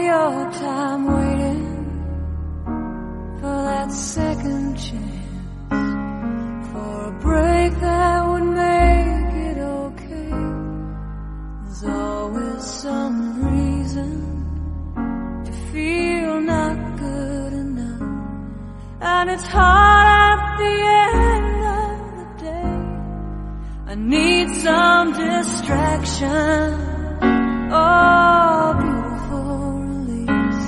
your time waiting for that second chance, for a break that would make it okay. There's always some reason to feel not good enough, and it's hard at the end of the day. I need some distraction, oh, beautiful release.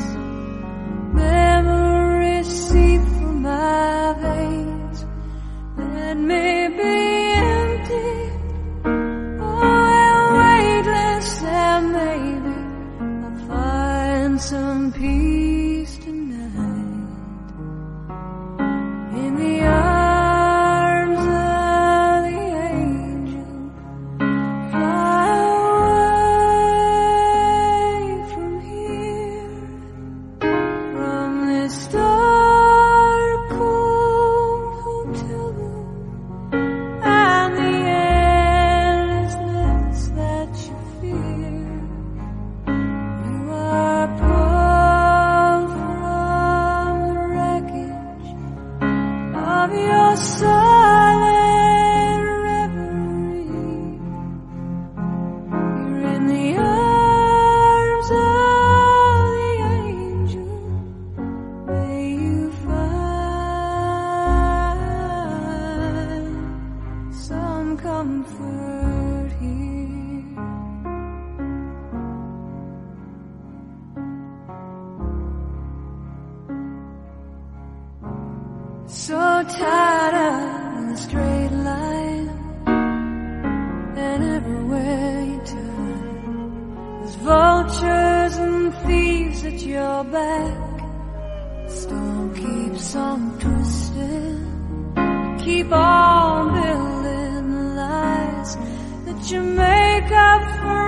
Memories seep through my veins. Let me be empty, oh, and weightless, and maybe I'll find some peace tonight in the arms of the angel. Fly away from here, from this dark, cold hotel room, and the endlessness that you fear. You are pulled from the wreckage of your silent reverie. You're in the arms of the angel. May you find some comfort here. So tired of the straight line, and everywhere you turn, there's vultures and thieves at your back. The storm keeps on twisting. Keep on building the lies that you make up for